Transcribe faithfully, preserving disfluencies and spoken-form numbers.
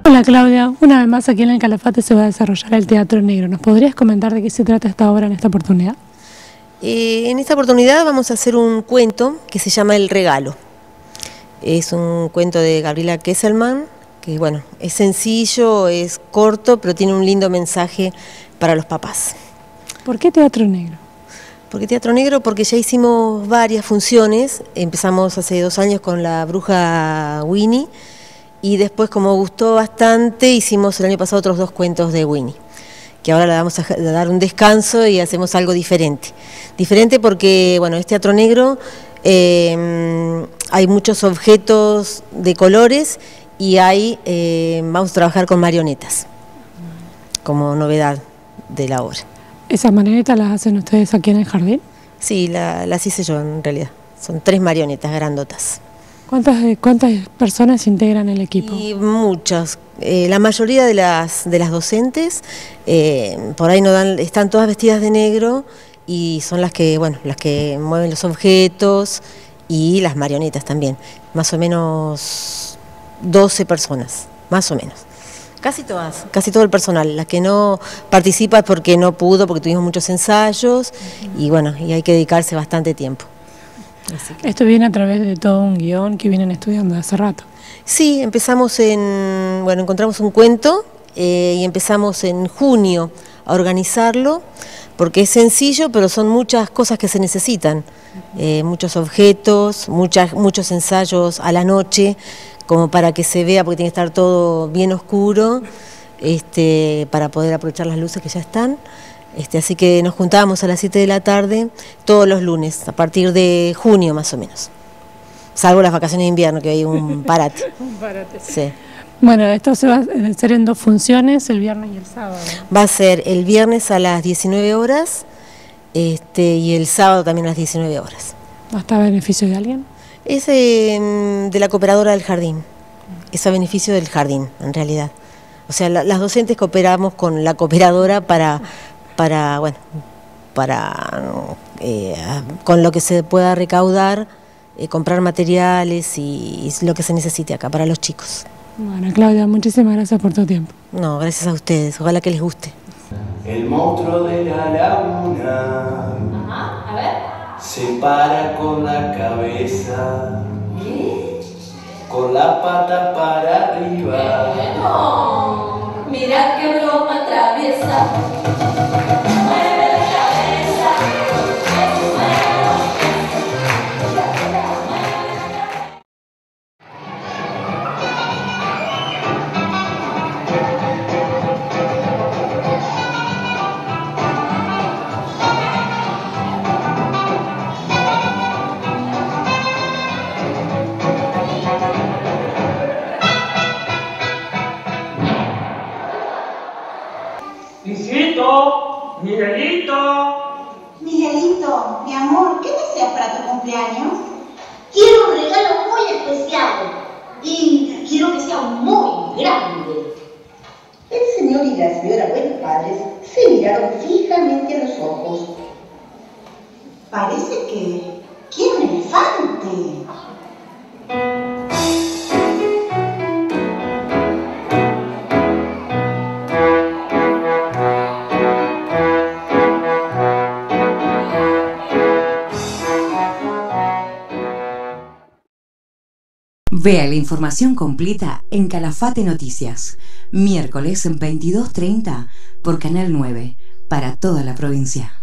Hola Claudia, una vez más aquí en el Calafate se va a desarrollar el Teatro Negro. ¿Nos podrías comentar de qué se trata esta obra en esta oportunidad? Eh, en esta oportunidad vamos a hacer un cuento que se llama El Regalo. Es un cuento de Gabriela Kesselman, que bueno, es sencillo, es corto, pero tiene un lindo mensaje para los papás. ¿Por qué Teatro Negro? ¿Por qué Teatro Negro? Porque ya hicimos varias funciones. Empezamos hace dos años con La Bruja Winnie y después, como gustó bastante, hicimos el año pasado otros dos cuentos de Winnie, que ahora le vamos a dar un descanso y hacemos algo diferente. Diferente porque, bueno, es Teatro Negro, eh, hay muchos objetos de colores y hay, eh, vamos a trabajar con marionetas, como novedad de la obra. ¿Esas marionetas las hacen ustedes aquí en el jardín? Sí, la, las hice yo en realidad. Son tres marionetas grandotas. ¿Cuántas, cuántas personas integran el equipo? Y muchas. Eh, la mayoría de las, de las docentes, eh, por ahí no dan, están todas vestidas de negro y son las que, bueno, las que mueven los objetos y las marionetas también. Más o menos doce personas, más o menos. Casi todas, casi todo el personal. Las que no participa es porque no pudo, porque tuvimos muchos ensayos y bueno, y hay que dedicarse bastante tiempo. Así que... Esto viene a través de todo un guión que vienen estudiando hace rato. Sí, empezamos en, bueno, encontramos un cuento eh, y empezamos en junio a organizarlo, porque es sencillo, pero son muchas cosas que se necesitan, eh, muchos objetos, muchas, muchos ensayos a la noche, como para que se vea, porque tiene que estar todo bien oscuro, este, para poder aprovechar las luces que ya están. Este, así que nos juntábamos a las siete de la tarde todos los lunes, a partir de junio más o menos. Salvo las vacaciones de invierno, que hay un parate. Un parate. Sí. Bueno, esto se va a hacer en dos funciones, el viernes y el sábado. Va a ser el viernes a las diecinueve horas este, y el sábado también a las diecinueve horas. ¿Va a estar a beneficio de alguien? Es eh, de la cooperadora del jardín. Es a beneficio del jardín, en realidad. O sea, la, las docentes cooperamos con la cooperadora para... para bueno, para eh, con lo que se pueda recaudar, eh, comprar materiales y, y lo que se necesite acá para los chicos. Bueno, Claudia, muchísimas gracias por tu tiempo. No, gracias a ustedes, ojalá que les guste. El monstruo de la laguna. Ajá, a ver. Se para con la cabeza. ¿Qué? Con la pata para arriba. Bueno, mira qué broma traviesa. Mueve la cabeza, es nuevo. Hijito, Miguelito. Miguelito, mi amor, ¿qué deseas para tu cumpleaños? Quiero un regalo muy especial y quiero que sea muy grande. El señor y la señora Buenos Padres se miraron fijamente a los ojos. Parece que quiere un elefante. Vea la información completa en Calafate Noticias, miércoles veintidós treinta por Canal nueve, para toda la provincia.